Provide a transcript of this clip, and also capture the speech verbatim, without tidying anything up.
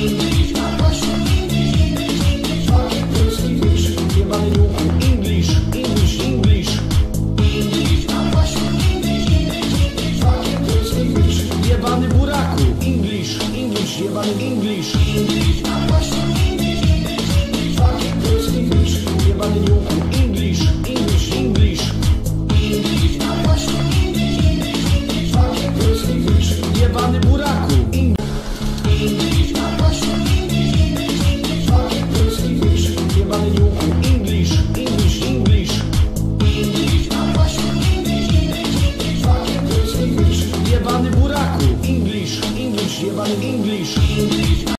English, na głośno English, English, fucking polski wykrzyk, jebany niuku. English, English, English, English, na głośno English, English, English, fucking polski wykrzyk, jebany buraku. English, English, jebany English, English, na głośno English, English, English, fucking polski wykrzyk, jebany niuku.